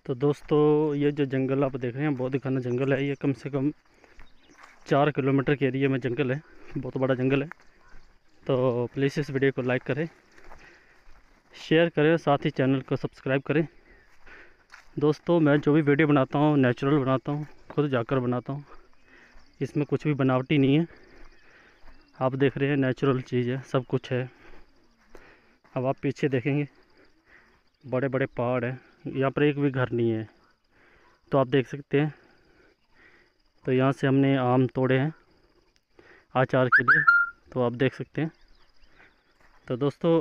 तो दोस्तों ये जो जंगल आप देख रहे हैं बहुत घना जंगल है। ये कम से कम 4 किलोमीटर के एरिया में जंगल है, बहुत बड़ा जंगल है। तो प्लीज़ इस वीडियो को लाइक करें, शेयर करें, साथ ही चैनल को सब्सक्राइब करें। दोस्तों मैं जो भी वीडियो बनाता हूँ नेचुरल बनाता हूँ, खुद जाकर बनाता हूँ। इसमें कुछ भी बनावटी नहीं है। आप देख रहे हैं नेचुरल चीज़ है, सब कुछ है। अब आप पीछे देखेंगे बड़े बड़े पहाड़ हैं, यहाँ पर एक भी घर नहीं है। तो आप देख सकते हैं। तो यहाँ से हमने आम तोड़े हैं अचार के लिए, तो आप देख सकते हैं। तो दोस्तों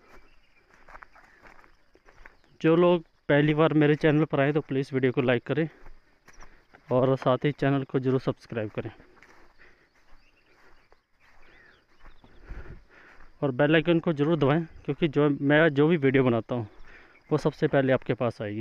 जो लोग पहली बार मेरे चैनल पर आए तो प्लीज़ वीडियो को लाइक करें और साथ ही चैनल को ज़रूर सब्सक्राइब करें और बेल आइकन को ज़रूर दबाएं, क्योंकि मैं जो भी वीडियो बनाता हूँ वो सबसे पहले आपके पास आएगी।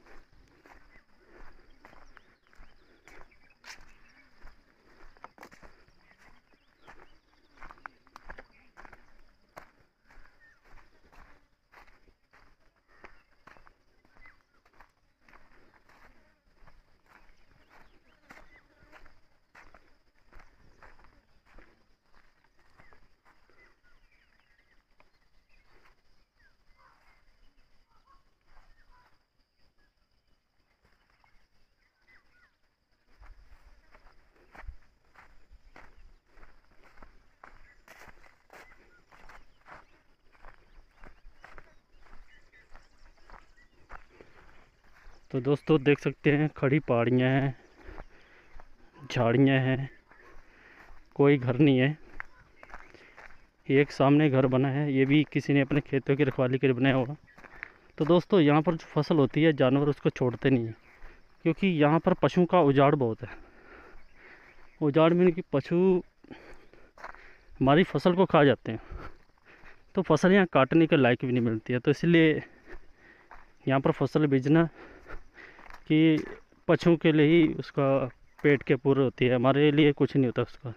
तो दोस्तों देख सकते हैं खड़ी पहाड़ियाँ हैं, झाड़ियाँ हैं, कोई घर नहीं है। एक सामने घर बना है, ये भी किसी ने अपने खेतों की रखवाली के लिए बनाया होगा। तो दोस्तों यहाँ पर जो फसल होती है जानवर उसको छोड़ते नहीं हैं, क्योंकि यहाँ पर पशुओं का उजाड़ बहुत है। उजाड़ में कि पशु हमारी फसल को खा जाते हैं, तो फसल यहाँ काटने के लायक भी नहीं मिलती है। तो इसलिए यहाँ पर फसल बीजना कि पशुओं के लिए ही उसका पेट के पूरे होती है, हमारे लिए कुछ नहीं होता उसका।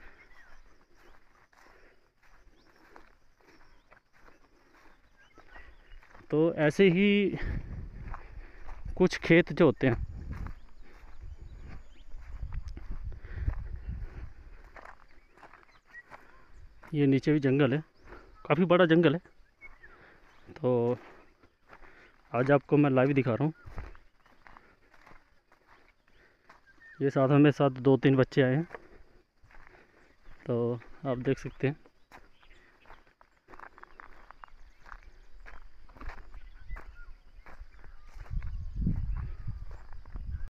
तो ऐसे ही कुछ खेत जो होते हैं, ये नीचे भी जंगल है, काफ़ी बड़ा जंगल है। तो आज आपको मैं लाइव दिखा रहा हूँ। ये साथ में साथ 2-3 बच्चे आए हैं, तो आप देख सकते हैं।